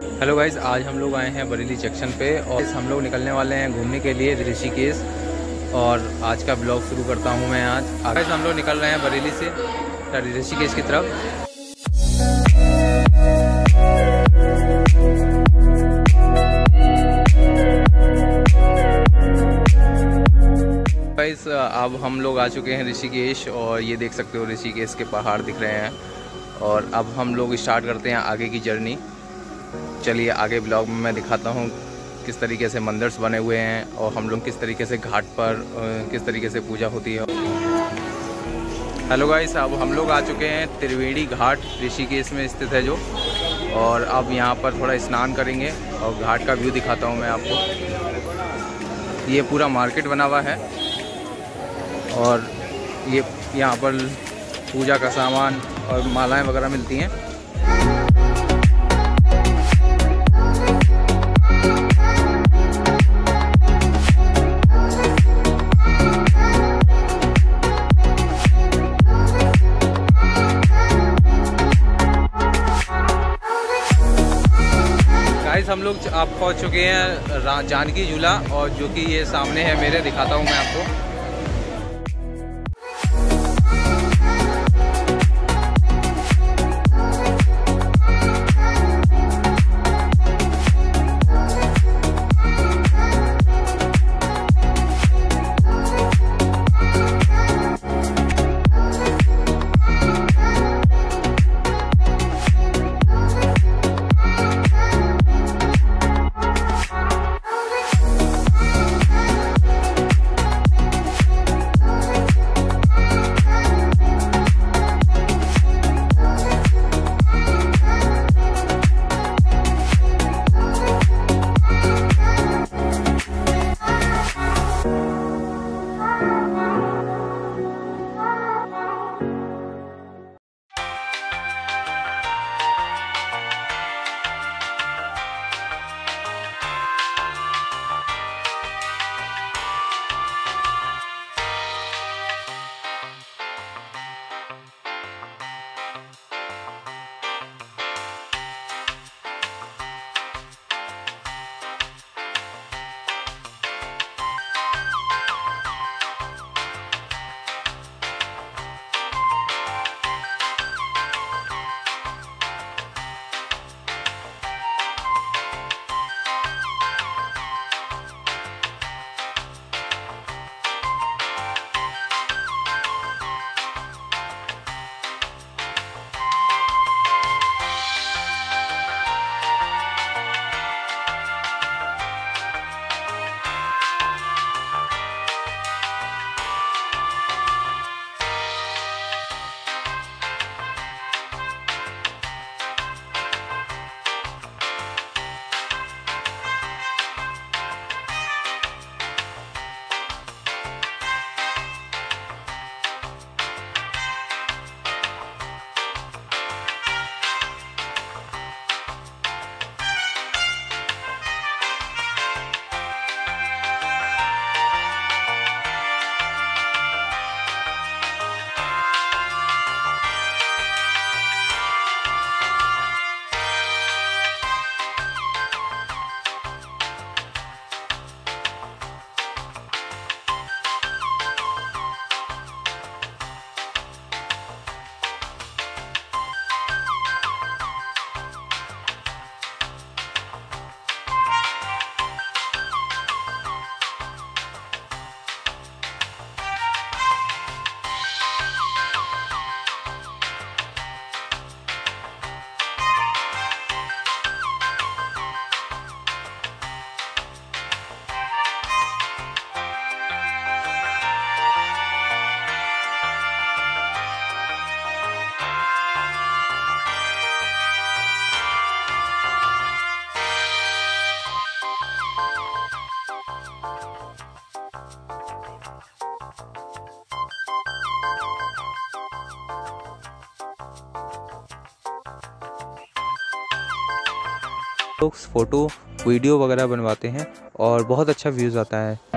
Hello guys, आज हम लोग आए हैं बरेली जंक्शन पे और हम लोग निकलने वाले हैं घूमने के लिए ऋषिकेश। और आज का ब्लॉग शुरू करता हूं मैं। आज हम लोग निकल रहे हैं बरेली से ऋषिकेश की तरफ। गाइस, अब हम लोग आ चुके हैं ऋषिकेश और ये देख सकते हो ऋषिकेश के पहाड़ दिख रहे हैं। और अब हम लोग स्टार्ट करते हैं आगे की जर्नी। चलिए आगे ब्लॉग में मैं दिखाता हूँ किस तरीके से मंदिर्स बने हुए हैं और हम लोग किस तरीके से घाट पर किस तरीके से पूजा होती है। हेलो गाइस, अब हम लोग आ चुके हैं त्रिवेणी घाट ऋषिकेश में स्थित है जो। और अब यहाँ पर थोड़ा स्नान करेंगे और घाट का व्यू दिखाता हूँ मैं आपको। ये पूरा मार्केट बना हुआ है और ये यहाँ पर पूजा का सामान और मालाएं वगैरह मिलती हैं। गाइस, हम लोग आप पहुंच चुके हैं जानकी झूला और जो कि ये सामने है मेरे, दिखाता हूं मैं आपको। लोग फ़ोटो वीडियो वगैरह बनवाते हैं और बहुत अच्छा व्यूज़ आता है।